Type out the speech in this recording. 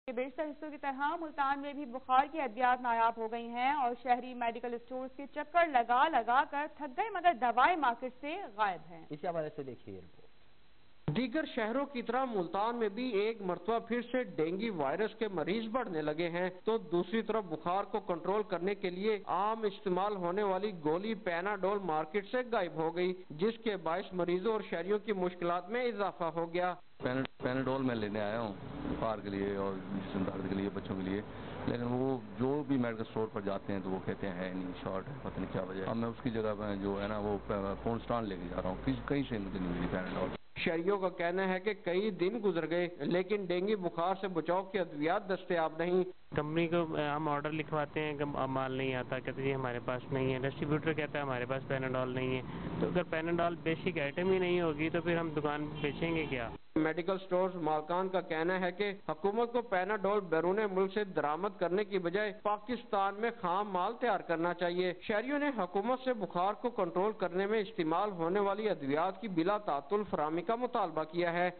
کے بیشتر حصوں کی طرح ملتان میں بھی بخار کی ادویات نایاب ہو گئی ہیں اور شہری میڈیکل اسٹورز کے چکر لگا لگا کر تھک گئے، مگر دوائیں مارکیٹ سے غائب ہیں۔ اسی حوالے سے دیکھیے رپورٹ۔ دیگر شہروں کی طرح ملتان میں بھی ایک مرتبہ پھر سے ڈینگی وائرس کے مریض بڑھنے لگے ہیں، تو دوسری طرف بخار کو کنٹرول کرنے کے لیے عام استعمال ہونے والی گولی پیناڈول مارکیٹ سے غائب ہو گئی، جس کے باعث مریضوں اور شہریوں کی مشکلات میں اضافہ ہو گیا۔ پیناڈول میں لینے آیا ہوں بخار کے لیے اور جسم درد کے لیے، بچوں کے لیے، لیکن وہ جو بھی میڈیکل اسٹور پر جاتے ہیں تو وہ کہتے ہیں نہیں، شارٹ ہے، پتہ نہیں کیا وجہ ہے۔ اب میں اس کی جگہ پہ جو ہے نا وہ فون اسٹان لے کے جا رہا ہوں، کہیں سے مجھے نہیں ملی پیناڈول۔ شہریوں کا کہنا ہے کہ کئی دن گزر گئے لیکن ڈینگی بخار سے بچاؤ کی ادویات دستیاب نہیں۔ کمپنی کو ہم آرڈر لکھواتے ہیں کہ مال نہیں آتا، کہتے ہیں ہمارے پاس نہیں ہے، ڈسٹریبیوٹر کہتا ہے ہمارے پاس پیناڈول نہیں ہے، تو اگر پیناڈول بیسک آئٹم ہی نہیں ہوگی تو پھر ہم دکان بیچیں گے کیا؟ میڈیکل سٹورز مالکان کا کہنا ہے کہ حکومت کو پیناڈول بیرون ملک سے درآمد کرنے کی بجائے پاکستان میں خام مال تیار کرنا چاہیے۔ شہریوں نے حکومت سے بخار کو کنٹرول کرنے میں استعمال ہونے والی ادویات کی بلا تعطل فراہمی کا مطالبہ کیا ہے۔